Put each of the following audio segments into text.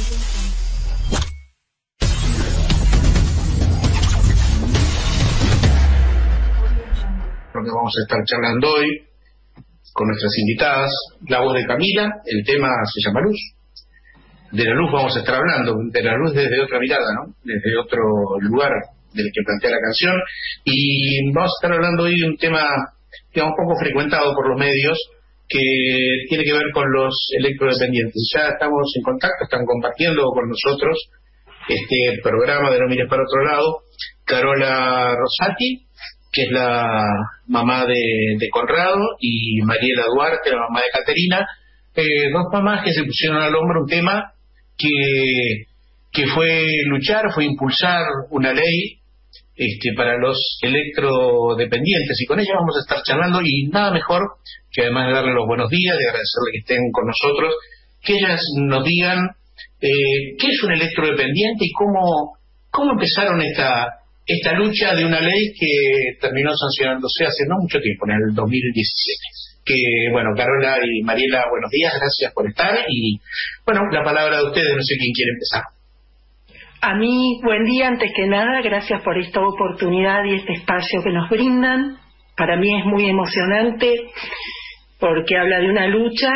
Lo que vamos a estar charlando hoy con nuestras invitadas, la voz de Camila, el tema se llama Luz. De la luz vamos a estar hablando, de la luz desde otra mirada, ¿no? Desde otro lugar del que plantea la canción, y vamos a estar hablando hoy de un tema, digamos, poco frecuentado por los medios, que tiene que ver con los electrodependientes. Ya estamos en contacto, están compartiendo con nosotros este programa de No Mires para Otro Lado, Carola Rosati, que es la mamá de Conrado, y Mariela Duarte, la mamá de Caterina, dos mamás que se pusieron al hombro un tema que fue luchar, fue impulsar una ley para los electrodependientes, y con ella vamos a estar charlando, y nada mejor que, además de darle los buenos días, de agradecerle que estén con nosotros, que ellas nos digan qué es un electrodependiente y cómo empezaron esta lucha de una ley que terminó sancionándose hace no mucho tiempo, en el 2017. Que, bueno, Carola y Mariela, buenos días, gracias por estar, y, bueno, la palabra de ustedes, no sé quién quiere empezar. A mí, buen día, antes que nada, gracias por esta oportunidad y este espacio que nos brindan. Para mí es muy emocionante, porque habla de una lucha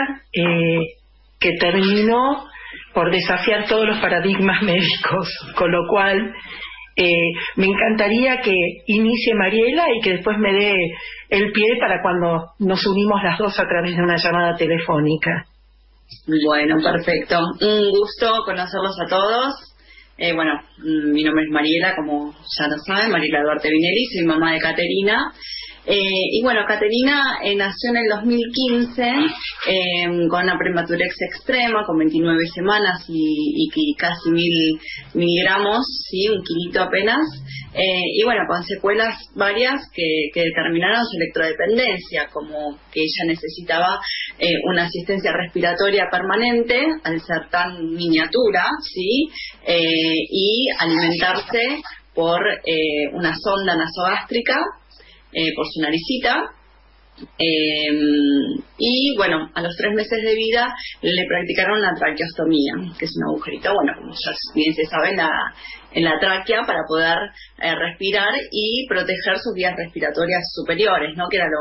que terminó por desafiar todos los paradigmas médicos, con lo cual me encantaría que inicie Mariela y que después me dé el pie para cuando nos unimos las dos a través de una llamada telefónica. Bueno, perfecto. Un gusto conocerlos a todos. Bueno, mi nombre es Mariela, como ya lo saben, Mariela Duarte Vinelli, soy mamá de Caterina. Y bueno, Caterina nació en el 2015 con una prematurez extrema, con 29 semanas y casi 1000 miligramos, ¿sí? Un kilito apenas. Y bueno, con secuelas varias que determinaron su electrodependencia, como que ella necesitaba una asistencia respiratoria permanente al ser tan miniatura, ¿sí? Y alimentarse por una sonda nasogástrica, por su naricita, y bueno, a los 3 meses de vida le practicaron una traqueostomía, que es un agujerito, bueno, como ya bien se sabe, en la tráquea, para poder respirar y proteger sus vías respiratorias superiores, ¿no? Que era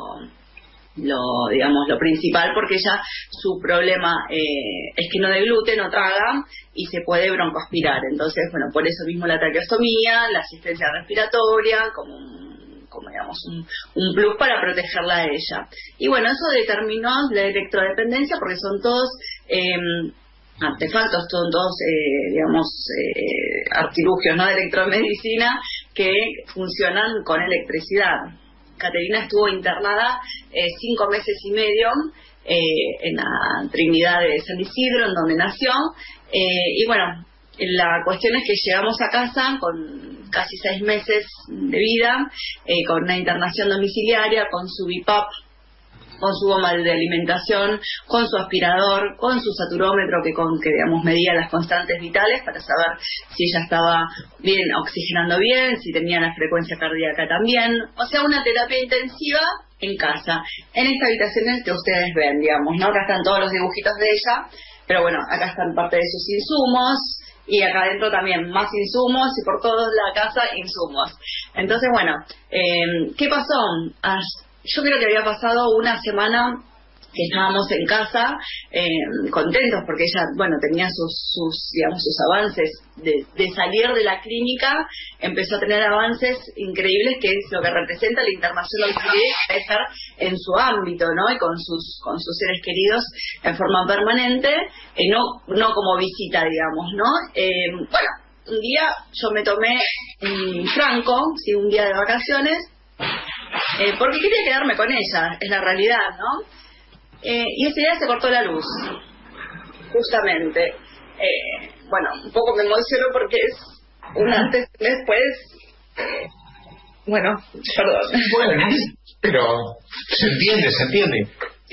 digamos, lo principal, porque ella, su problema es que no deglute, no traga y se puede broncoaspirar. Entonces, bueno, por eso mismo la traqueostomía, la asistencia respiratoria, como digamos un plus para protegerla a ella. Y bueno, eso determinó la electrodependencia, porque son todos artefactos, son todos digamos artilugios, ¿no?, de electromedicina que funcionan con electricidad. Caterina estuvo internada 5 meses y medio en la Trinidad de San Isidro, en donde nació, y bueno, la cuestión es que llegamos a casa con casi 6 meses de vida, con una internación domiciliaria, con su BiPAP, con su bomba de alimentación, con su aspirador, con su saturómetro que digamos medía las constantes vitales para saber si ella estaba bien, oxigenando bien, si tenía la frecuencia cardíaca también. O sea, una terapia intensiva en casa, en esta habitación que ustedes ven, digamos, ¿no? Acá están todos los dibujitos de ella, pero bueno, acá están parte de sus insumos, y acá adentro también más insumos, y por toda la casa insumos. Entonces, bueno, ¿qué pasó? Yo creo que había pasado una semana que estábamos en casa, contentos, porque ella, bueno, tenía sus avances de salir de la clínica, empezó a tener avances increíbles, que es lo que representa la internación domiciliaria, estar en su ámbito, ¿no? Y con sus seres queridos en forma permanente, no como visita, digamos, ¿no? Bueno, un día yo me tomé un franco, ¿sí?, un día de vacaciones, porque quería quedarme con ella, es la realidad, ¿no? Y ese día se cortó la luz, justamente. Bueno, un poco me emociono porque es un antes y un después. Bueno, perdón. Bueno, pero se entiende.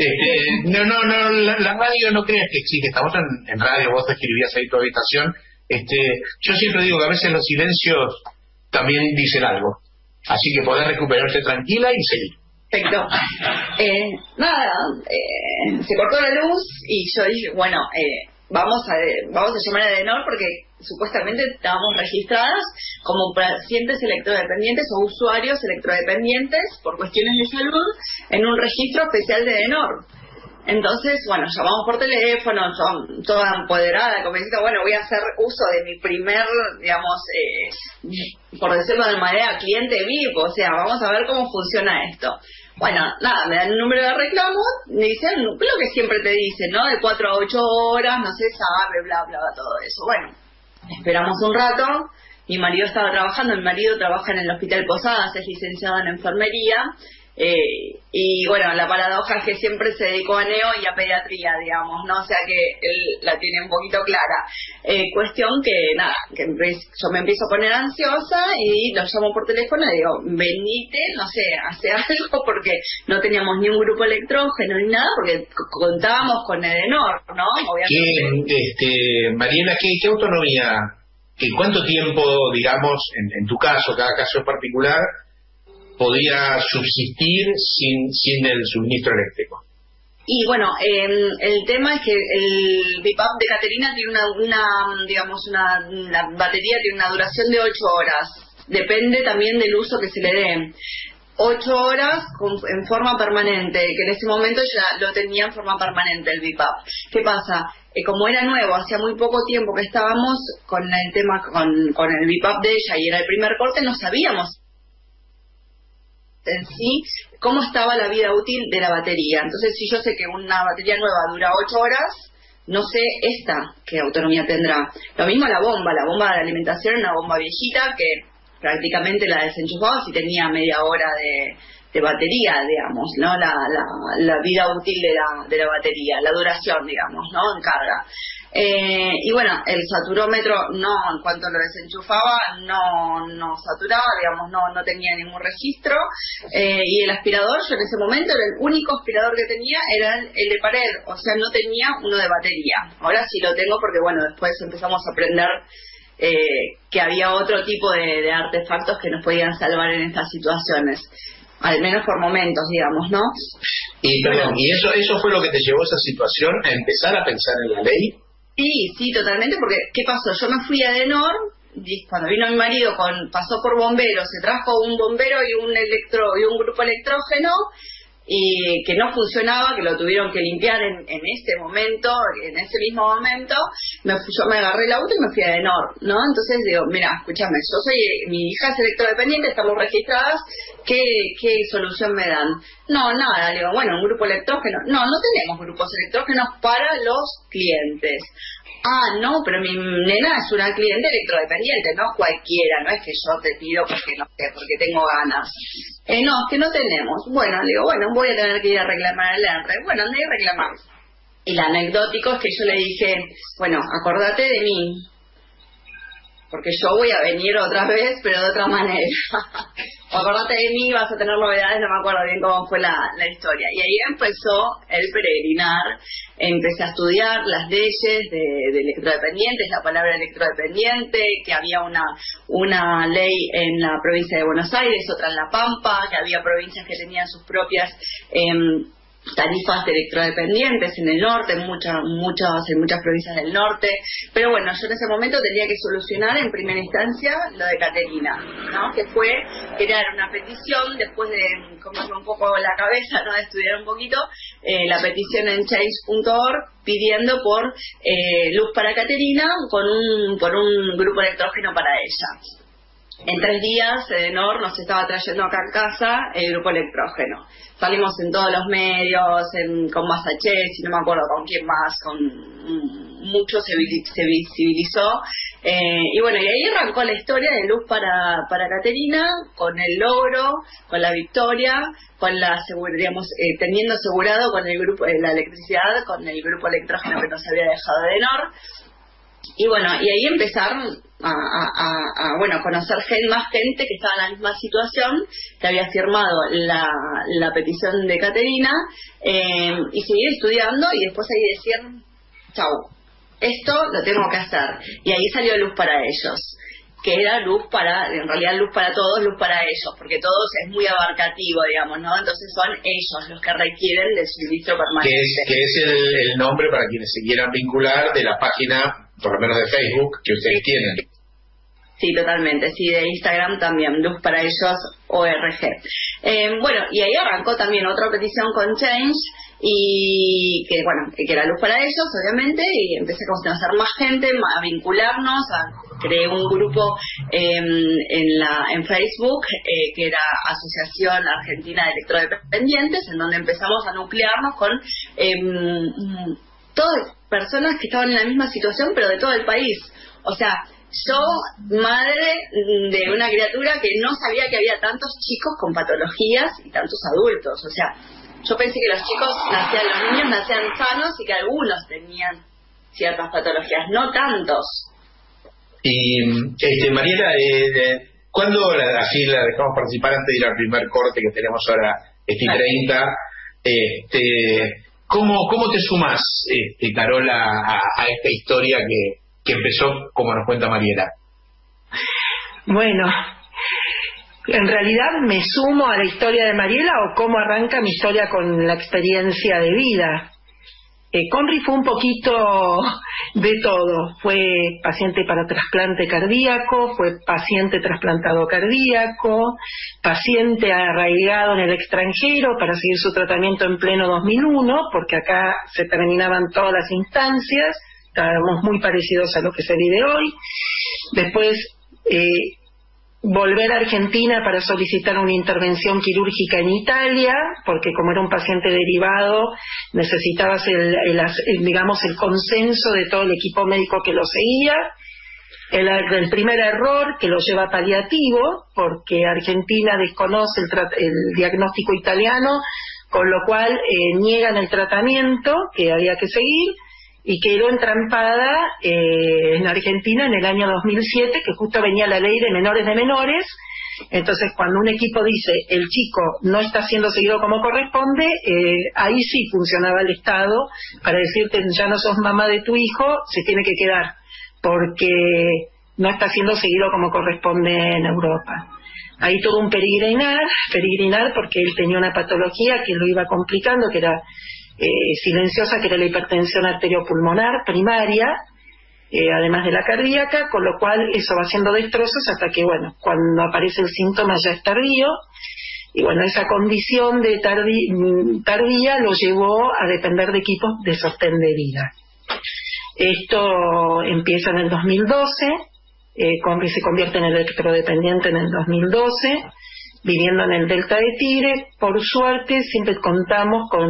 No, la radio no creas que existe. Estamos en radio, vos te escribías ahí tu habitación. Yo siempre digo que a veces los silencios también dicen algo. Así que podés recuperarte tranquila y seguir. Perfecto. Nada, se cortó la luz y yo dije, bueno, vamos a llamar a Edenor porque supuestamente estábamos registradas como pacientes electrodependientes o usuarios electrodependientes por cuestiones de salud en un registro especial de Edenor. Entonces, bueno, llamamos por teléfono, yo toda empoderada, convencida, bueno, voy a hacer uso de mi primer, digamos, por decirlo de manera, cliente VIP, o sea, vamos a ver cómo funciona esto. Bueno, nada, me dan un número de reclamo, me dicen lo que siempre te dicen, ¿no? De 4 a 8 horas, no se sabe, bla, bla, bla, todo eso. Bueno, esperamos un rato, mi marido estaba trabajando, mi marido trabaja en el Hospital Posadas, es licenciado en enfermería, y bueno, la paradoja es que siempre se dedicó a neo y a pediatría, digamos, ¿no? O sea que él la tiene un poquito clara. Cuestión que, nada, que yo me empiezo a poner ansiosa y lo llamo por teléfono y digo, venite, no sé, hace algo, porque no teníamos ni un grupo electrógeno ni nada, porque contábamos con Edenor, ¿no? Obviamente. Mariela, ¿qué autonomía, cuánto tiempo, digamos, en tu caso, cada caso es particular, podría subsistir sin el suministro eléctrico? Y bueno, el tema es que el BIPAP de Caterina tiene la batería tiene una duración de 8 horas. Depende también del uso que se le dé. 8 horas en forma permanente, que en ese momento ya lo tenía en forma permanente el BIPAP. ¿Qué pasa? Como era nuevo, hacía muy poco tiempo que estábamos con el tema, con el BIPAP de ella y era el primer corte, no sabíamos en sí cómo estaba la vida útil de la batería. Entonces, si yo sé que una batería nueva dura 8 horas, no sé qué autonomía tendrá. Lo mismo la bomba de alimentación, una bomba viejita que prácticamente la desenchufaba si tenía media hora de batería, digamos, ¿no? La vida útil de la batería, la duración, digamos, ¿no? En carga. Y bueno, el saturómetro en cuanto lo desenchufaba no saturaba, digamos, no tenía ningún registro, y el aspirador, yo en ese momento era el único aspirador que tenía, era el de pared, o sea, no tenía uno de batería. Ahora sí lo tengo porque bueno, después empezamos a aprender que había otro tipo de artefactos que nos podían salvar en estas situaciones, al menos por momentos, digamos, ¿no? Y perdón, ¿y eso fue lo que te llevó a esa situación, a empezar a pensar en la ley? Sí, totalmente, porque ¿qué pasó? Yo me fui a Edenor, cuando vino mi marido, pasó por bomberos, se trajo un bombero y un grupo electrógeno, y que no funcionaba, que lo tuvieron que limpiar en ese mismo momento, yo me agarré el auto y me fui a Edenor, ¿no? Entonces digo, mira, escúchame, mi hija es electrodependiente, estamos registradas, ¿qué solución me dan? No, nada, digo, bueno, un grupo electrógeno, no tenemos grupos electrógenos para los clientes. Ah, no, pero mi nena es una cliente electrodependiente, no cualquiera, no es que yo te pido porque tengo ganas. No, es que no tenemos. Bueno, le digo, voy a tener que ir a reclamar el ENRE. Bueno, andé a reclamar. Y lo anecdótico es que yo le dije, bueno, acordate de mí, porque yo voy a venir otra vez, pero de otra manera. Acordate de mí, vas a tener novedades, no me acuerdo bien cómo fue la historia. Y ahí empezó el peregrinar, empecé a estudiar las leyes de electrodependientes, la palabra electrodependiente, que había una ley en la provincia de Buenos Aires, otra en La Pampa, que había provincias que tenían sus propias tarifas de electrodependientes en el norte, en muchas provincias del norte, pero bueno, yo en ese momento tenía que solucionar en primera instancia lo de Caterina, ¿no? Que fue crear una petición, después de comerme un poco la cabeza, ¿no? De estudiar un poquito, la petición en change.org pidiendo por luz para Caterina por un grupo electrógeno para ella. En 3 días, Edenor nos estaba trayendo acá en casa el grupo electrógeno. Salimos en todos los medios, con Massachusetts, y no me acuerdo con quién más, con mucho se visibilizó. Y bueno, y ahí arrancó la historia de luz para Caterina, con el logro, con la victoria, con digamos, teniendo asegurado con el grupo la electricidad, con el grupo electrógeno que nos había dejado Edenor. Y bueno, y ahí empezar a conocer más gente que estaba en la misma situación, que había firmado la petición de Caterina, y seguir estudiando y después ahí decir, chau, esto lo tengo que hacer. Y ahí salió luz para ellos. que era en realidad luz para todos, luz para ellos, porque todos es muy abarcativo, digamos, ¿no? Entonces son ellos los que requieren del suministro permanente. Que es el nombre, para quienes se quieran vincular, de la página, por lo menos de Facebook, que ustedes tienen. Sí, totalmente, sí, de Instagram también, Luz para Ellos ORG. Bueno, y ahí arrancó también otra petición con Change, y que era Luz para Ellos, obviamente, y empecé a conocer más gente, a vincularnos, creé un grupo en Facebook, que era Asociación Argentina de Electrodependientes, en donde empezamos a nuclearnos con todas personas que estaban en la misma situación, pero de todo el país. O sea, yo, madre de una criatura que no sabía que había tantos chicos con patologías y tantos adultos. O sea, yo pensé que los niños nacían sanos y que algunos tenían ciertas patologías, no tantos. Y Mariela, ¿cuándo así la dejamos participar antes de ir al primer corte que tenemos ahora, 30? ¿Cómo te sumás, Carola, a esta historia que empezó, como nos cuenta Mariela? Bueno, en realidad me sumo a la historia de Mariela, o cómo arranca mi historia con la experiencia de vida. Conri fue un poquito de todo. Fue paciente para trasplante cardíaco, fue paciente trasplantado cardíaco, paciente arraigado en el extranjero para seguir su tratamiento en pleno 2001, porque acá se terminaban todas las instancias. Estábamos muy parecidos a lo que se vive hoy. Después volver a Argentina para solicitar una intervención quirúrgica en Italia, porque como era un paciente derivado necesitabas el consenso de todo el equipo médico que lo seguía. El primer error que lo lleva a paliativo, porque Argentina desconoce el diagnóstico italiano, con lo cual niegan el tratamiento que había que seguir, y quedó entrampada en Argentina en el año 2007, que justo venía la ley de menores de menores. Entonces, cuando un equipo dice el chico no está siendo seguido como corresponde, ahí sí funcionaba el Estado para decirte, ya no sos mamá de tu hijo, se tiene que quedar, porque no está siendo seguido como corresponde en Europa. Ahí tuvo un peregrinar, porque él tenía una patología que lo iba complicando, que era silenciosa, que era la hipertensión arteriopulmonar primaria, además de la cardíaca, con lo cual eso va haciendo destrozos hasta que, cuando aparece el síntoma ya es tardío, y esa condición de tardía lo llevó a depender de equipos de sostén de vida. Esto empieza en el 2012, Conri se convierte en electrodependiente en el 2012, viviendo en el Delta de Tigre. Por suerte siempre contamos con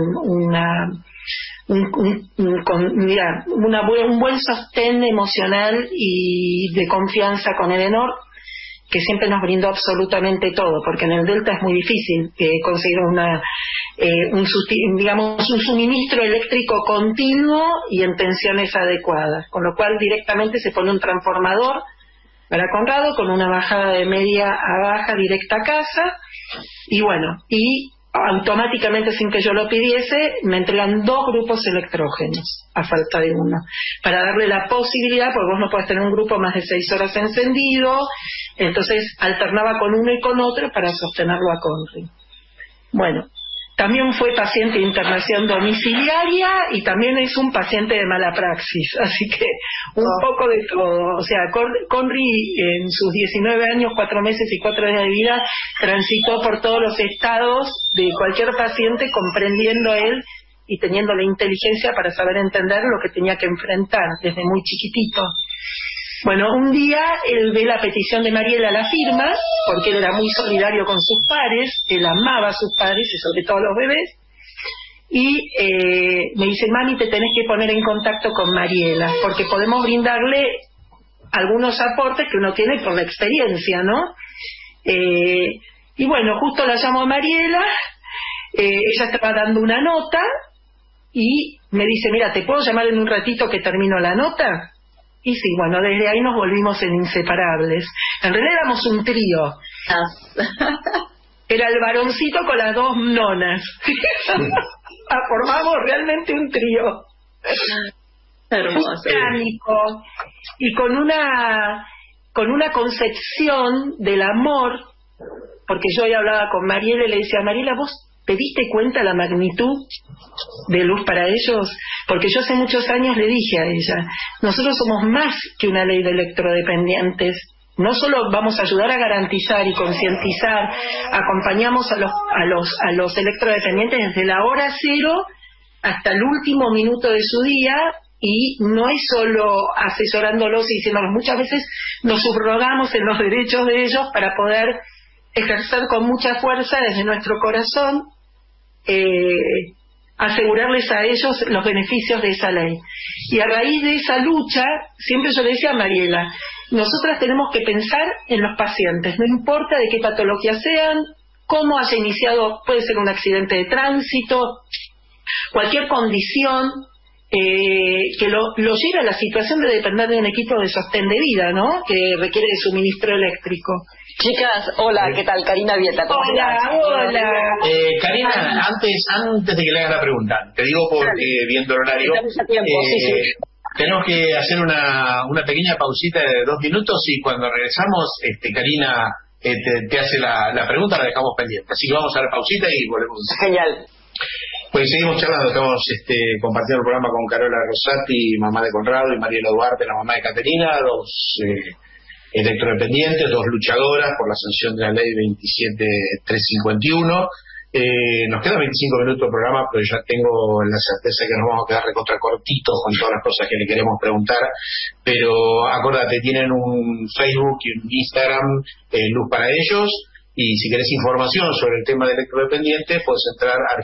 un buen sostén emocional y de confianza con Edenor, que siempre nos brindó absolutamente todo, porque en el Delta es muy difícil conseguir un suministro eléctrico continuo y en tensiones adecuadas, con lo cual directamente se pone un transformador para Conrado con una bajada de media a baja directa a casa, y automáticamente, sin que yo lo pidiese, me entregan 2 grupos electrógenos a falta de uno, para darle la posibilidad, porque vos no podés tener un grupo más de 6 horas encendido. Entonces alternaba con uno y con otro para sostenerlo a Conri. También fue paciente de internación domiciliaria y también es un paciente de mala praxis, así que un poco de todo. O sea, Conri en sus 19 años, 4 meses y 4 días de vida transitó por todos los estados de cualquier paciente, comprendiendo él y teniendo la inteligencia para saber entender lo que tenía que enfrentar desde muy chiquitito. Un día él ve la petición de Mariela, la firma, porque él era muy solidario con sus pares, él amaba a sus pares y sobre todo a los bebés, y me dice, mami, te tenés que poner en contacto con Mariela, porque podemos brindarle algunos aportes que uno tiene por la experiencia, ¿no? Justo la llamo a Mariela, ella estaba dando una nota, y me dice, mira, ¿te puedo llamar en un ratito que termino la nota? Y sí, desde ahí nos volvimos en inseparables. En realidad éramos un trío. Era el varoncito con las 2 nonas. Formamos realmente un trío. Hermoso. Dinámico, y con una con una concepción del amor, porque yo hoy hablaba con Mariela y le decía, Mariela, ¿vos te diste cuenta la magnitud de Luz para Ellos? Porque yo hace muchos años le dije a ella, nosotros somos más que una ley de electrodependientes. No solo vamos a ayudar a garantizar y concientizar, acompañamos a los electrodependientes desde la hora cero hasta el último minuto de su día, y no es solo asesorándolos y diciéndolos, muchas veces nos subrogamos en los derechos de ellos para poder ejercer con mucha fuerza desde nuestro corazón, asegurarles a ellos los beneficios de esa ley. Y a raíz de esa lucha, siempre yo le decía a Mariela, nosotras tenemos que pensar en los pacientes, no importa de qué patología sean, cómo haya iniciado, puede ser un accidente de tránsito, cualquier condición que lo lleve a la situación de depender de un equipo de sostén de vida, ¿no?, que requiere de suministro eléctrico. Chicas, hola, ¿qué tal? Karina Vieta, ¿cómo estás? Hola. Karina, antes de que le hagas la pregunta, te digo porque viendo el horario, tenemos que hacer una pequeña pausita de 2 minutos y cuando regresamos, Karina te hace la pregunta, la dejamos pendiente. Así que vamos a la pausita y volvemos. Genial. Pues seguimos charlando, estamos compartiendo el programa con Carola Rosati, mamá de Conrado, y Mariela Duarte, la mamá de Caterina, 2 electrodependientes, 2 luchadoras por la sanción de la ley 27351. Nos quedan 25 minutos de programa, pero ya tengo la certeza que nos vamos a quedar recontra cortitos con todas las cosas que le queremos preguntar. Pero acuérdate, tienen un Facebook y un Instagram, Luz para Ellos. Y si querés información sobre el tema de electrodependientes, puedes entrar a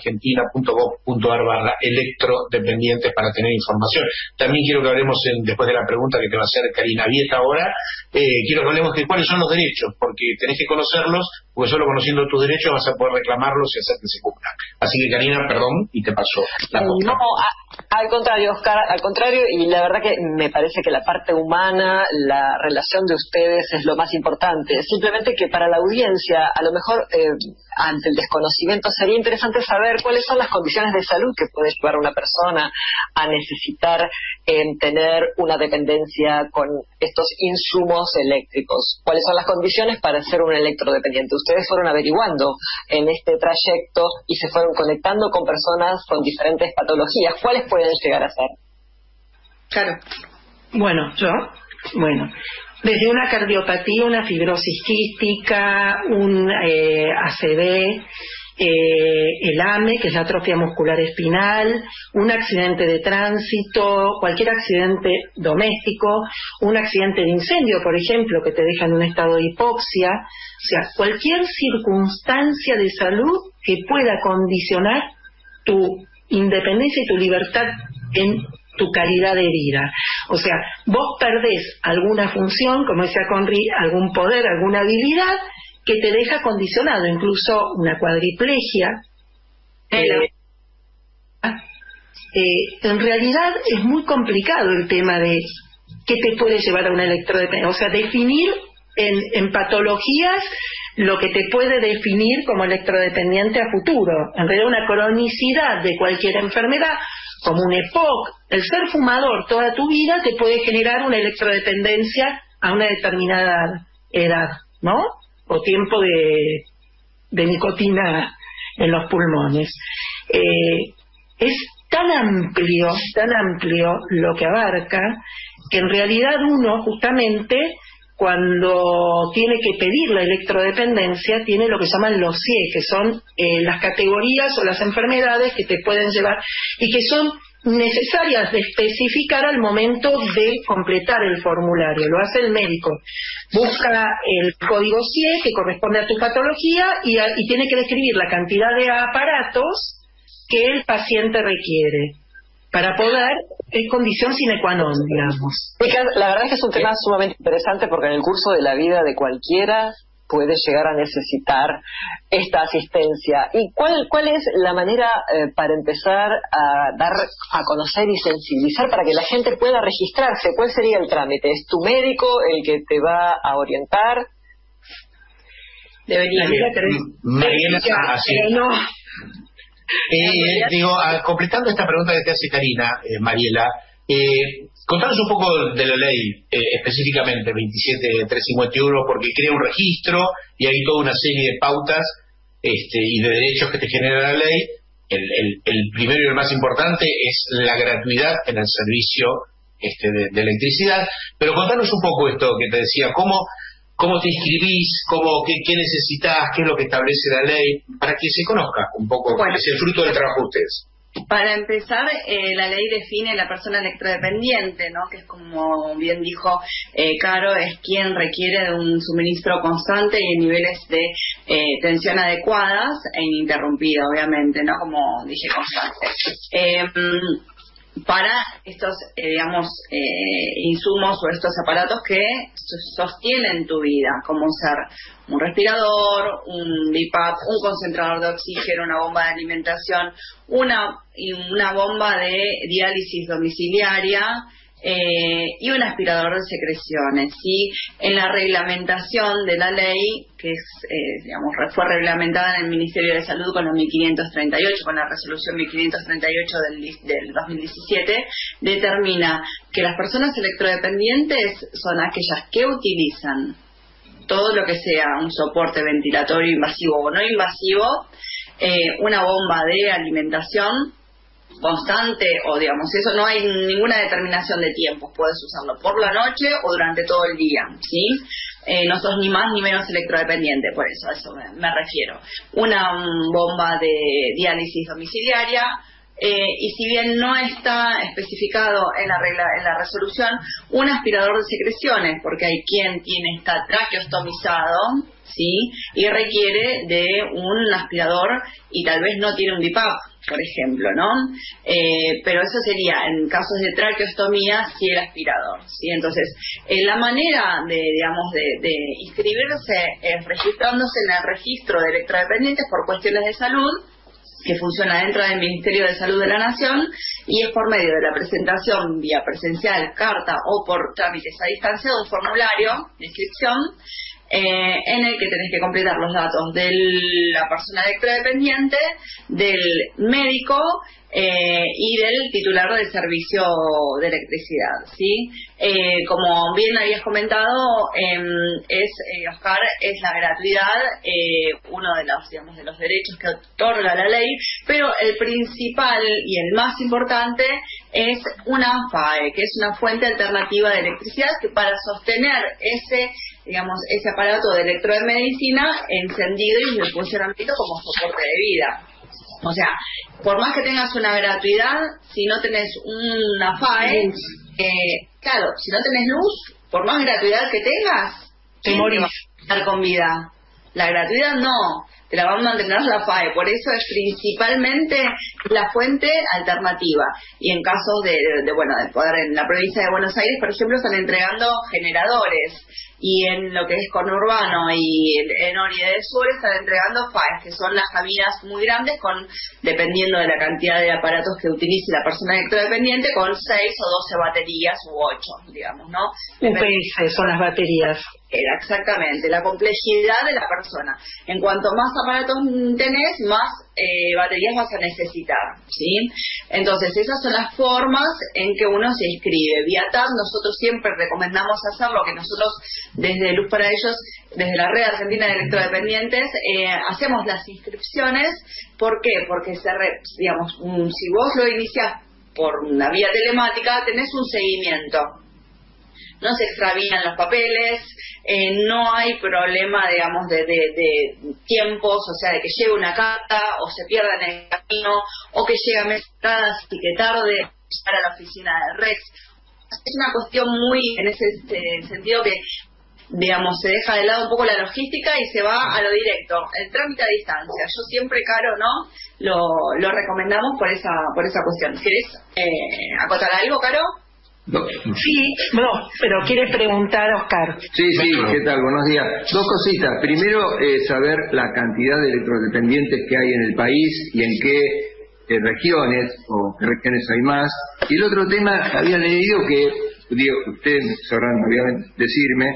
argentina.gov.ar/electrodependientes para tener información. También quiero que hablemos, después de la pregunta que te va a hacer Karina Vieta ahora, quiero que hablemos de cuáles son los derechos, porque tenés que conocerlos, porque solo conociendo tus derechos vas a poder reclamarlos y hacer que se cumplan. Así que Karina, perdón, y te paso la posta. No, al contrario, Oscar, al contrario, y la verdad que me parece que la parte humana, la relación de ustedes es lo más importante. Simplemente que para la audiencia, a lo mejor ante el desconocimiento sería interesante saber cuáles son las condiciones de salud que puede llevar a una persona a necesitar tener una dependencia con estos insumos eléctricos. ¿Cuáles son las condiciones para ser un electrodependiente? Ustedes fueron averiguando en este trayecto y se fueron conectando con personas con diferentes patologías. ¿Cuáles pueden llegar a ser? Claro. Bueno, desde una cardiopatía, una fibrosis quística, un ACV, el AME, que es la atrofia muscular espinal, un accidente de tránsito, cualquier accidente doméstico, un accidente de incendio, por ejemplo, que te deja en un estado de hipoxia, o sea, cualquier circunstancia de salud que pueda condicionar tu independencia y tu libertad en tu calidad de vida. O sea, vos perdés alguna función, como decía Conri, algún poder, alguna habilidad que te deja condicionado, incluso una cuadriplegia. En realidad es muy complicado el tema de qué te puede llevar a una electrodependencia. O sea, definir en patologías lo que te puede definir como electrodependiente a futuro. En realidad una cronicidad de cualquier enfermedad, como un EPOC, el ser fumador toda tu vida te puede generar una electrodependencia a una determinada edad, ¿no? O tiempo de nicotina en los pulmones. Es tan amplio lo que abarca, que en realidad uno justamente cuando tiene que pedir la electrodependencia tiene lo que se llaman los CIE, que son las categorías o las enfermedades que te pueden llevar y que son necesarias de especificar al momento de completar el formulario. Lo hace el médico, busca el código CIE que corresponde a tu patología y tiene que describir la cantidad de aparatos que el paciente requiere para poder, es condición sine qua non, digamos. La verdad es que es un tema sumamente interesante porque en el curso de la vida de cualquiera puede llegar a necesitar esta asistencia. ¿Y cuál es la manera para empezar a dar a conocer y sensibilizar para que la gente pueda registrarse? ¿Cuál sería el trámite? ¿Es tu médico el que te va a orientar? Debería. Mariela, así. No. Completando esta pregunta que te hace Karina, Mariela, Contanos un poco de la ley, específicamente 27351, porque crea un registro y hay toda una serie de pautas y de derechos que te genera la ley. El primero y el más importante es la gratuidad en el servicio de electricidad. Pero contanos un poco esto que te decía, ¿cómo te inscribís? ¿Qué necesitas? ¿Qué es lo que establece la ley? Para que se conozca un poco, bueno, es el fruto del trabajo de ustedes. Para empezar, la ley define la persona electrodependiente, ¿no? Que es, como bien dijo Caro, es quien requiere de un suministro constante y en niveles de tensión adecuadas e ininterrumpido, obviamente, ¿no? Como dije, constante. Para estos, insumos o estos aparatos que sostienen tu vida, como ser un respirador, un BiPAP, un concentrador de oxígeno, una bomba de alimentación, una bomba de diálisis domiciliaria, y un aspirador de secreciones, ¿sí? En la reglamentación de la ley, que es, fue reglamentada en el Ministerio de Salud con la 1538, con la resolución 1538 del 2017, determina que las personas electrodependientes son aquellas que utilizan todo lo que sea un soporte ventilatorio invasivo o no invasivo, una bomba de alimentación constante, o eso no hay ninguna determinación de tiempos, puedes usarlo por la noche o durante todo el día, ¿sí? No sos ni más ni menos electrodependiente, por eso a eso me refiero. Una bomba de diálisis domiciliaria, y si bien no está especificado en la resolución, un aspirador de secreciones, porque hay quien está traqueostomizado, ¿sí? Y requiere de un aspirador y tal vez no tiene un BiPAP, por ejemplo, ¿no? Pero eso sería, en casos de traqueostomía, sí, el aspirador, ¿sí? Entonces, la manera de inscribirse es registrándose en el registro de electrodependientes por cuestiones de salud, que funciona dentro del Ministerio de Salud de la Nación, y es por medio de la presentación vía presencial, carta o por trámites a distancia de un formulario de inscripción, en el que tenés que completar los datos de la persona electrodependiente, del médico y del titular del servicio de electricidad, ¿sí? Como bien habías comentado, Oscar, es la gratuidad uno de los derechos que otorga la ley, pero el principal y el más importante es una FAE, que es una fuente alternativa de electricidad, que para sostener ese aparato de electromedicina encendido y en funcionamiento como soporte de vida. O sea, por más que tengas una gratuidad, si no tenés una FAE, claro, si no tenés luz, por más gratuidad que tengas, te morís. Va a estar con vida. La gratuidad no, te la va a mantener la FAE, por eso es principalmente la fuente alternativa. Y en casos de poder, en la provincia de Buenos Aires, por ejemplo, están entregando generadores, y en lo que es conurbano y en Orie del Sur están entregando FAES, que son las cabinas muy grandes, dependiendo de la cantidad de aparatos que utilice la persona electrodependiente, con 6 o 12 baterías u 8, digamos, ¿no? UPS son las baterías. Exactamente, la complejidad de la persona. En cuanto más aparatos tenés, más baterías vas a necesitar, ¿sí? Entonces, esas son las formas en que uno se inscribe. Vía TAP, nosotros siempre recomendamos hacerlo, que nosotros desde Luz para Ellos, desde la Red Argentina de Electrodependientes, hacemos las inscripciones. ¿Por qué? Porque, si vos lo iniciás por una vía telemática, tenés un seguimiento. No se extravían los papeles, no hay problema, de tiempos, o sea, de que llegue una carta o se pierda en el camino, o que llegue a mesadas y que tarde para la oficina del REX. Es una cuestión muy, en ese sentido, que, se deja de lado un poco la logística y se va a lo directo, el trámite a distancia. Yo siempre, Caro, ¿no? Lo recomendamos por esa cuestión. ¿Querés acotar algo, Caro? No. Sí, no, pero quiere preguntar Oscar. Sí, ¿qué tal? Buenos días. Dos cositas. Primero, saber la cantidad de electrodependientes que hay en el país y en qué regiones o qué regiones hay más. Y el otro tema, había leído que, ustedes sabrán obviamente decirme,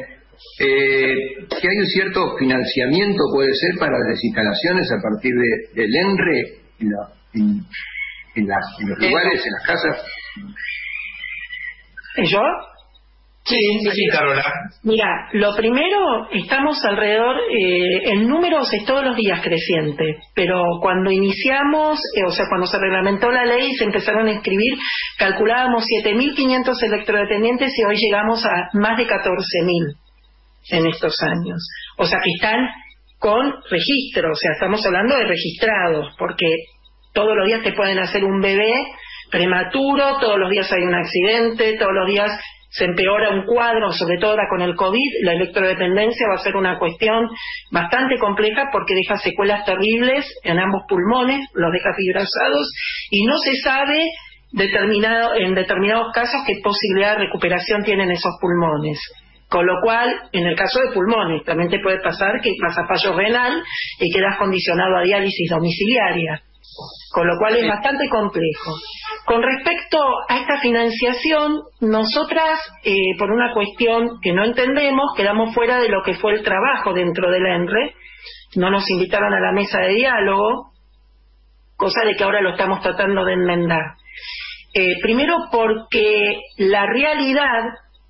que hay un cierto financiamiento, puede ser, para las instalaciones a partir del ENRE en los lugares, en las casas. ¿Yo? Sí, Carola. Mira, lo primero, estamos alrededor, el número es todos los días creciente, pero cuando iniciamos, cuando se reglamentó la ley, se empezaron a inscribir, calculábamos 7.500 electrodependientes y hoy llegamos a más de 14.000 en estos años. O sea que están con registro, o sea, estamos hablando de registrados, porque todos los días te pueden hacer un bebé prematuro, todos los días hay un accidente, todos los días se empeora un cuadro, sobre todo ahora con el COVID, la electrodependencia va a ser una cuestión bastante compleja porque deja secuelas terribles en ambos pulmones, los deja fibrasados y no se sabe en determinados casos qué posibilidad de recuperación tienen esos pulmones. Con lo cual, en el caso de pulmones, también te puede pasar que pasa fallo renal y quedas condicionado a diálisis domiciliaria. Con lo cual es bastante complejo. Con respecto a esta financiación, nosotras, por una cuestión que no entendemos, quedamos fuera de lo que fue el trabajo dentro del ENRE, no nos invitaron a la mesa de diálogo, cosa de que ahora lo estamos tratando de enmendar. Primero porque la realidad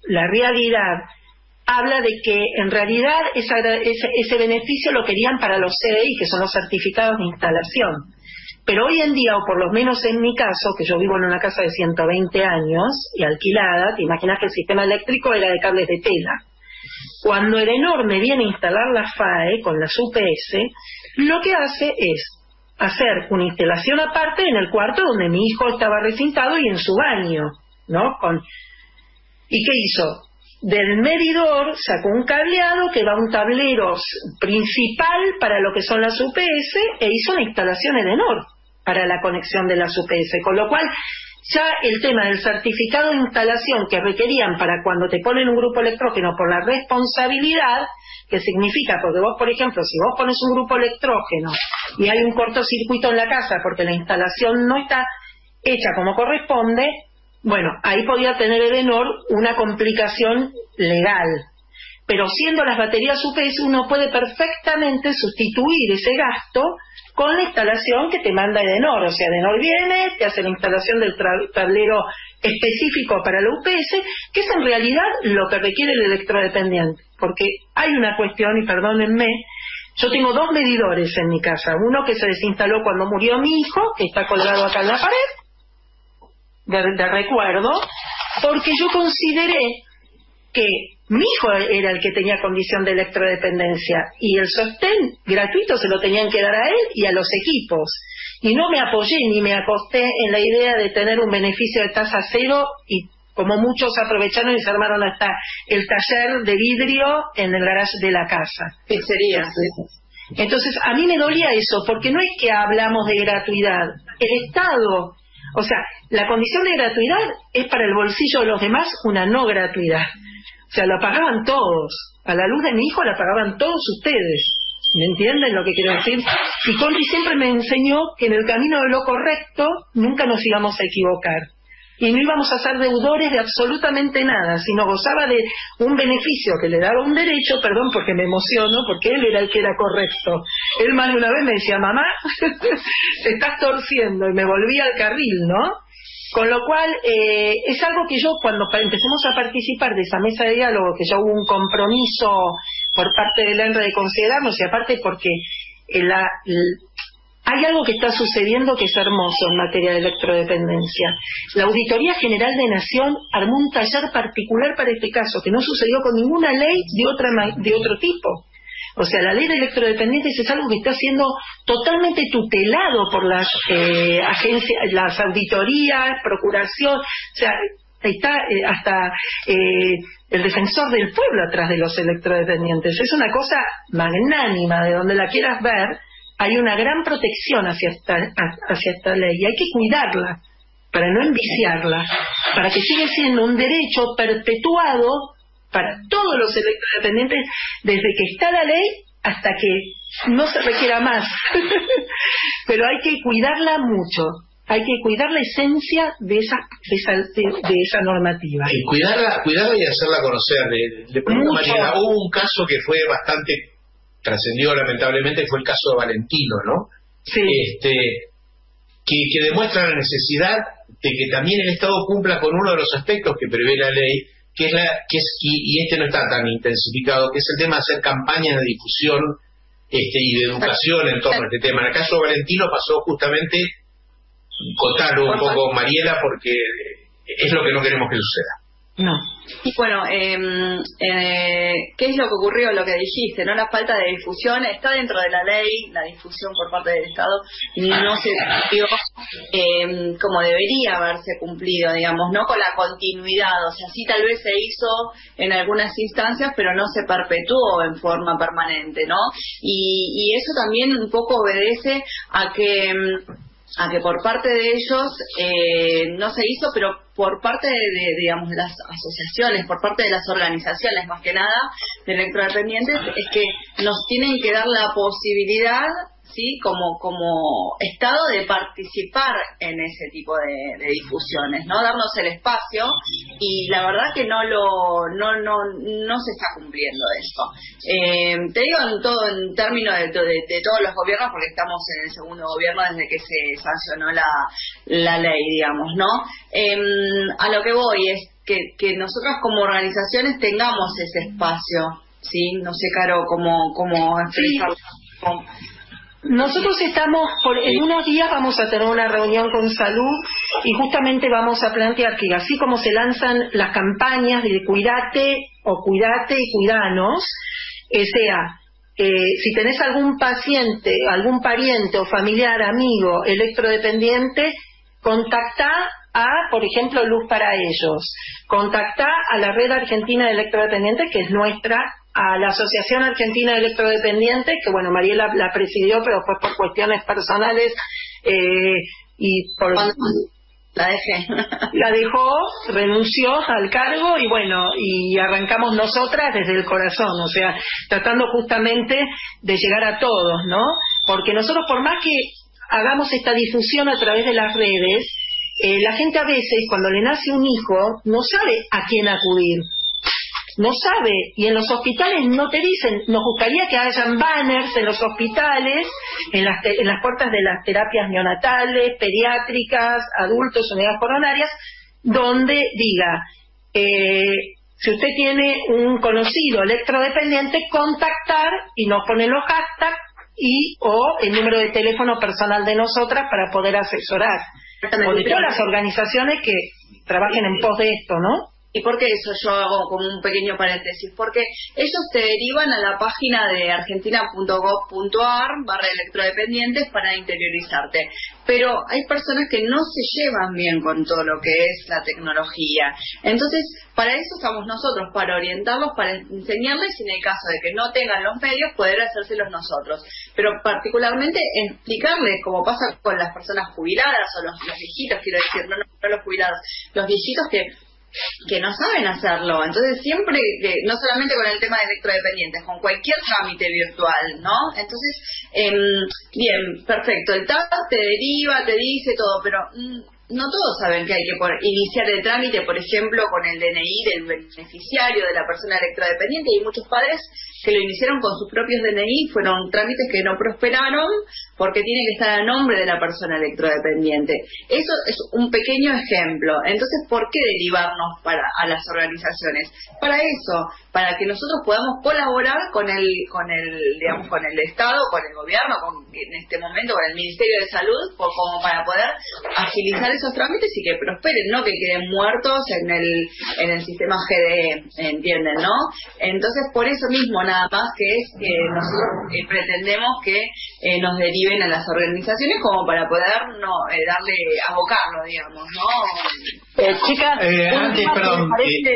habla de que en realidad ese beneficio lo querían para los CDI, que son los certificados de instalación. Pero hoy en día, o por lo menos en mi caso, que yo vivo en una casa de 120 años y alquilada, te imaginas que el sistema eléctrico era de cables de tela. Cuando Edenor me viene a instalar la FAE con las UPS, lo que hace es hacer una instalación aparte en el cuarto donde mi hijo estaba recintado y en su baño, ¿no? ¿Y qué hizo? Del medidor sacó un cableado que va a un tablero principal para lo que son las UPS e hizo una instalación Edenor para la conexión de las UPS, con lo cual ya el tema del certificado de instalación que requerían para cuando te ponen un grupo electrógeno por la responsabilidad, que significa, porque vos, por ejemplo, si vos pones un grupo electrógeno y hay un cortocircuito en la casa porque la instalación no está hecha como corresponde, bueno, ahí podía tener Edenor una complicación legal. Pero siendo las baterías UPS, uno puede perfectamente sustituir ese gasto con la instalación que te manda Edenor. O sea, Edenor viene, te hace la instalación del tablero específico para la UPS, que es en realidad lo que requiere el electrodependiente. Porque hay una cuestión, y perdónenme, yo tengo 2 medidores en mi casa. Uno que se desinstaló cuando murió mi hijo, que está colgado acá en la pared, de recuerdo, porque yo consideré que mi hijo era el que tenía condición de electrodependencia y el sostén gratuito se lo tenían que dar a él y a los equipos. Y no me apoyé ni me acosté en la idea de tener un beneficio de tasa cero y como muchos aprovecharon y se armaron hasta el taller de vidrio en el garage de la casa. Pizzería. Entonces, a mí me dolía eso, porque no es que hablamos de gratuidad. El Estado, o sea, la condición de gratuidad es para el bolsillo de los demás una no gratuidad. O sea, la pagaban todos. A la luz de mi hijo la pagaban todos ustedes. ¿Me entienden lo que quiero decir? Y Conti siempre me enseñó que en el camino de lo correcto nunca nos íbamos a equivocar. Y no íbamos a ser deudores de absolutamente nada, sino gozaba de un beneficio que le daba un derecho, perdón porque me emociono, porque él era el que era correcto. Él más de una vez me decía, mamá, te estás torciendo, y me volvía al carril, ¿no? Con lo cual, es algo que yo, cuando empecemos a participar de esa mesa de diálogo, que ya hubo un compromiso por parte del ENRE de considerarnos, y aparte porque hay algo que está sucediendo que es hermoso en materia de electrodependencia. La Auditoría General de Nación armó un taller particular para este caso, que no sucedió con ninguna ley de otro tipo. O sea, la ley de electrodependientes es algo que está siendo totalmente tutelado por las agencias, las auditorías, procuración, o sea, está hasta el defensor del pueblo atrás de los electrodependientes. Es una cosa magnánima, de donde la quieras ver. Hay una gran protección hacia esta ley y hay que cuidarla para no enviciarla, para que siga siendo un derecho perpetuado para todos los electrodependientes desde que está la ley hasta que no se requiera más. Pero hay que cuidarla mucho, hay que cuidar la esencia de esa normativa. Y cuidarla y hacerla conocer. De pronto, Mariela, hubo un caso que fue bastante... trascendió lamentablemente, fue el caso de Valentino, ¿no? Sí. Que demuestra la necesidad de que también el Estado cumpla con uno de los aspectos que prevé la ley, y este no está tan intensificado, que es el tema de hacer campañas de difusión y de educación en torno a este tema. En el caso de Valentino pasó justamente, contarlo un poco, Mariela, porque es lo que no queremos que suceda. No. Bueno, ¿qué es lo que ocurrió? Lo que dijiste, ¿no? La falta de difusión está dentro de la ley, la difusión por parte del Estado no se cumplió como debería haberse cumplido, digamos, ¿no? Con la continuidad, o sea, sí tal vez se hizo en algunas instancias, pero no se perpetuó en forma permanente, ¿no? Y eso también un poco obedece a que por parte de ellos no se hizo, pero por parte digamos, de las asociaciones, por parte de las organizaciones, más que nada, de electrodependientes, es que nos tienen que dar la posibilidad, ¿sí?, como Estado, de participar en ese tipo de difusiones, ¿no? Darnos el espacio, y la verdad que no se está cumpliendo esto. Te digo en términos de todos los gobiernos, porque estamos en el segundo gobierno desde que se sancionó la ley, digamos, ¿no? A lo que voy es que nosotros como organizaciones tengamos ese espacio, ¿sí? No sé, Caro, cómo expresarlo. Sí. Nosotros estamos, en unos días vamos a tener una reunión con Salud, y justamente vamos a plantear que así como se lanzan las campañas de cuídate y cuidanos, si tenés algún paciente, algún pariente o familiar, amigo electrodependiente, contactá a, por ejemplo, Luz para Ellos, contactá a la Red Argentina de Electrodependientes, que es nuestra, a la Asociación Argentina de Electrodependientes, que bueno, Mariela la presidió, pero después por cuestiones personales y por... La dejé. La dejó, renunció al cargo, y bueno, y arrancamos nosotras desde el corazón, o sea, tratando justamente de llegar a todos, ¿no? Porque nosotros, por más que hagamos esta difusión a través de las redes, la gente a veces, cuando le nace un hijo, no sabe a quién acudir. No sabe, y en los hospitales no te dicen. Nos gustaría que hayan banners en los hospitales, en las puertas de las terapias neonatales, pediátricas, adultos, unidades coronarias, donde diga, si usted tiene un conocido electrodependiente, contactar, y nos ponen los hashtags o el número de teléfono personal de nosotras para poder asesorar. O de todas las organizaciones que trabajen en pos de esto, ¿no? ¿Y por qué eso yo hago como un pequeño paréntesis? Porque ellos te derivan a la página de argentina.gov.ar/electrodependientes para interiorizarte. Pero hay personas que no se llevan bien con todo lo que es la tecnología. Entonces, para eso estamos nosotros, para orientarlos, para enseñarles, y en el caso de que no tengan los medios, poder hacérselos nosotros. Pero particularmente explicarles, como pasa con las personas jubiladas o los viejitos, quiero decir, no los jubilados, los viejitos que no saben hacerlo. Entonces siempre, no solamente con el tema de electrodependientes, con cualquier trámite virtual, ¿no? Entonces, bien, perfecto, el TAP te deriva, te dice todo, pero no todos saben que hay que iniciar el trámite, por ejemplo, con el DNI del beneficiario, de la persona electrodependiente, y muchos padres que lo iniciaron con sus propios DNI, fueron trámites que no prosperaron porque tiene que estar a nombre de la persona electrodependiente. Eso es un pequeño ejemplo. Entonces, ¿por qué derivarnos a las organizaciones? Para eso, para que nosotros podamos colaborar con el Estado, con el gobierno, en este momento con el Ministerio de Salud, como para poder agilizar esos trámites y que prosperen, no que queden muertos en el sistema GDE, ¿entienden, no? Entonces, por eso mismo, nada más, que es que nosotros pretendemos que nos deriven a las organizaciones como para poder abocarlo, digamos, ¿no? Chicas, antes, perdón,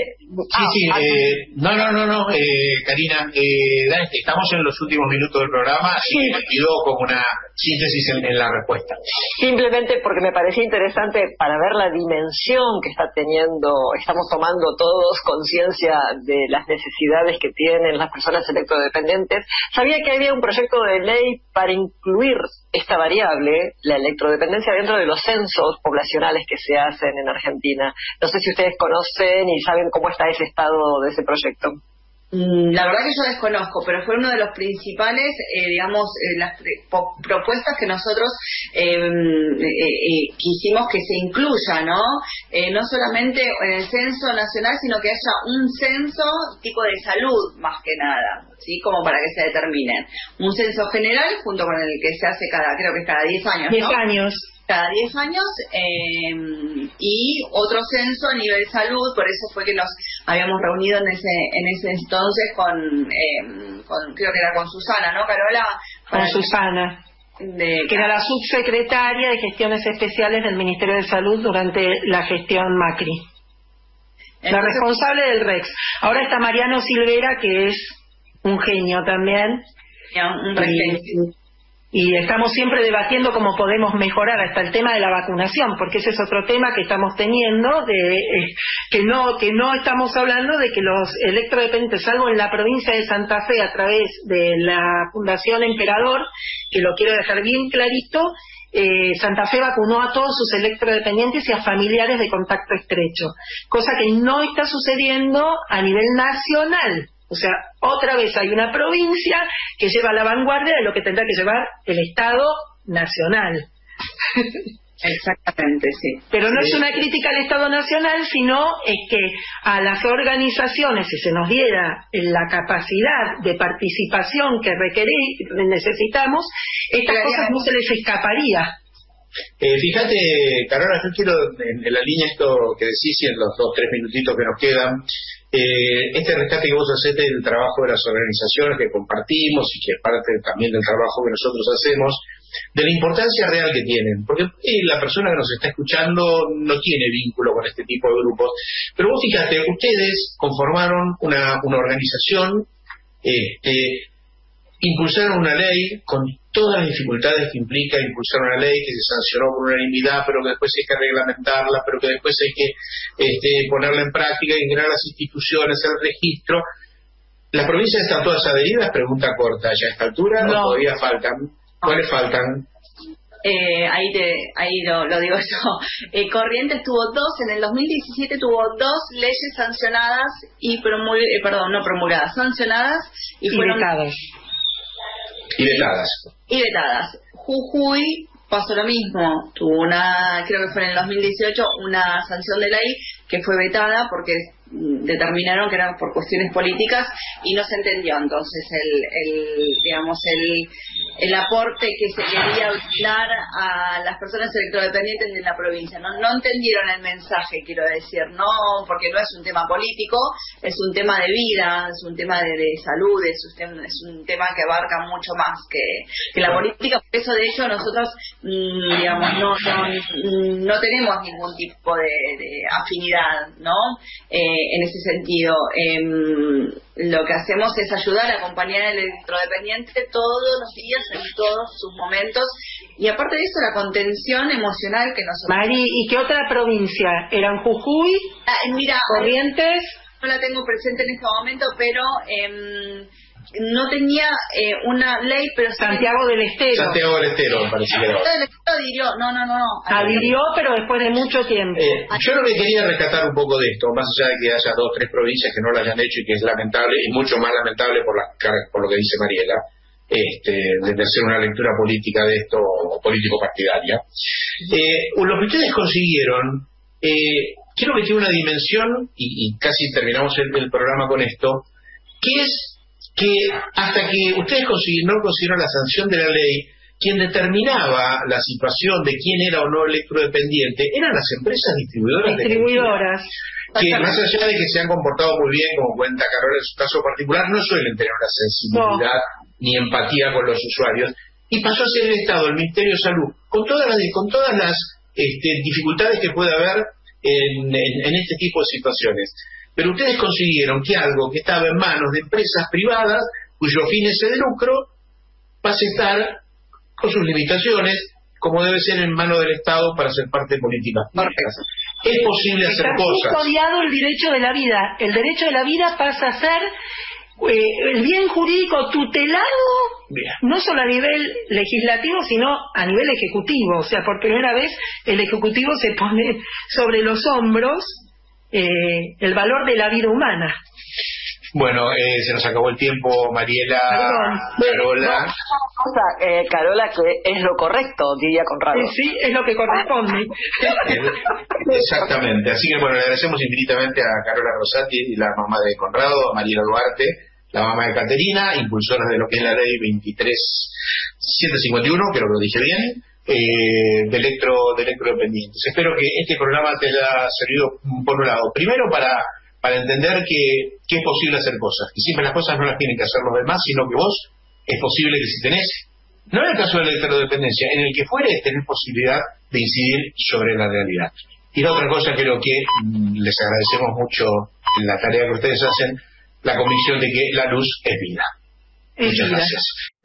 no, Karina, estamos en los últimos minutos del programa, así que me pido como una síntesis en la respuesta. Simplemente porque me parecía interesante para ver la dimensión que estamos tomando todos conciencia de las necesidades que tienen las personas electrodependientes. Sabía que había un proyecto de ley para incluir esta variable, la electrodependencia, dentro de los censos poblacionales que se hacen en Argentina. No sé si ustedes conocen y saben cómo está ese estado de ese proyecto. La verdad que yo desconozco, pero fue uno de los principales, las propuestas que nosotros quisimos que se incluya, ¿no? No solamente en el censo nacional, sino que haya un censo tipo de salud, más que nada, ¿sí? Como para que se determinen. Un censo general junto con el que se hace creo que cada 10 años, ¿no? 10 años. Cada 10 años, y otro censo a nivel salud. Por eso fue que nos habíamos reunido en ese entonces con creo que era con Susana, ¿no, Carola? Con Susana, que era la subsecretaria de Gestiones Especiales del Ministerio de Salud durante la gestión Macri. Entonces, la responsable del REX. Ahora está Mariano Silvera, que es un genio también. Un referente. Y estamos siempre debatiendo cómo podemos mejorar hasta el tema de la vacunación, porque ese es otro tema que estamos teniendo, que no estamos hablando de que los electrodependientes, salvo en la provincia de Santa Fe a través de la Fundación Emperador, que lo quiero dejar bien clarito, Santa Fe vacunó a todos sus electrodependientes y a familiares de contacto estrecho, cosa que no está sucediendo a nivel nacional. O sea, otra vez hay una provincia que lleva la vanguardia de lo que tendrá que llevar el Estado nacional. Exactamente, sí. Pero no es una crítica al Estado nacional, sino es que a las organizaciones, si se nos diera la capacidad de participación que necesitamos, estas cosas no se les escaparía. Fíjate, Carola, yo quiero, en la línea esto que decís y en los 2-3 minutitos que nos quedan, este rescate que vos hacés del trabajo de las organizaciones que compartimos y que es parte también del trabajo que nosotros hacemos, de la importancia real que tienen, porque la persona que nos está escuchando no tiene vínculo con este tipo de grupos, pero vos fíjate, ustedes conformaron una organización, impulsaron una ley con todas las dificultades que implica impulsar una ley que se sancionó por unanimidad, pero que después hay que reglamentarla, pero que después hay que ponerla en práctica, integrar las instituciones, el registro. ¿Las provincias están todas adheridas? Pregunta corta, ¿ya a esta altura o todavía faltan? ¿Cuáles faltan? Ahí lo digo yo. Corrientes tuvo en el 2017 tuvo 2 leyes sancionadas y sancionadas y fueron vetadas. Y vetadas. Jujuy pasó lo mismo, tuvo creo que fue en el 2018, una sanción de ley que fue vetada porque determinaron que eran por cuestiones políticas y no se entendió entonces el aporte que se quería dar a las personas electrodependientes de la provincia. No entendieron el mensaje, quiero decir, no, porque no es un tema político, es un tema de vida, es un tema de salud, es un tema que abarca mucho más que la política. Por eso, de hecho, nosotros no tenemos ningún tipo de afinidad, ¿no? En ese sentido, lo que hacemos es ayudar a acompañar al electrodependiente todos los días, en todos sus momentos, y aparte de eso, la contención emocional que nosotros... Mari, ¿y qué otra provincia? ¿Eran Jujuy? Mira, Corrientes. No la tengo presente en este momento, pero no tenía una ley, pero... Santiago del Estero. Santiago del Estero, me parece que era. Santiago del Estero adhirió, no. Adhirió, pero después de mucho tiempo. Yo lo que quería rescatar un poco de esto, más allá de que haya 2 o 3 provincias que no lo hayan hecho y que es lamentable, y mucho más lamentable por lo que dice Mariela, de hacer una lectura política de esto, político-partidaria. Lo que ustedes consiguieron, quiero que tiene una dimensión, y casi terminamos el programa con esto, que es que hasta que ustedes no consiguieron la sanción de la ley, quien determinaba la situación de quién era o no electrodependiente eran las empresas distribuidoras. Que más allá de que se han comportado muy bien, como cuenta Carola en su caso particular, no suelen tener una sensibilidad ni empatía con los usuarios. Y pasó a ser el Estado, el Ministerio de Salud, con todas las dificultades que puede haber en este tipo de situaciones. Pero ustedes consiguieron que algo que estaba en manos de empresas privadas, cuyo fin es el lucro, pase a estar con sus limitaciones, como debe ser en manos del Estado para ser parte de políticas públicas. Es posible hacer cosas. Está custodiado el derecho de la vida. El derecho de la vida pasa a ser el bien jurídico tutelado, no solo a nivel legislativo, sino a nivel ejecutivo. O sea, por primera vez el Ejecutivo se pone sobre los hombros el valor de la vida humana. Bueno, se nos acabó el tiempo, Mariela. Carola. Carola, que es lo correcto, diría Conrado. Sí, es lo que corresponde. Exactamente. Así que bueno, le agradecemos infinitamente a Carola Rosati, la mamá de Conrado, a Mariela Duarte, la mamá de Caterina, impulsora de lo que es la ley 23751, creo que lo dije bien, de electrodependientes. Espero que este programa te haya servido por un lado. Primero para entender que es posible hacer cosas, que siempre las cosas no las tienen que hacer los demás, sino que vos es posible que si tenés, no en el caso de la electrodependencia, en el que fuere, tenés posibilidad de incidir sobre la realidad. Y la otra cosa, creo que les agradecemos mucho en la tarea que ustedes hacen, la convicción de que la luz es vida. Muchas gracias.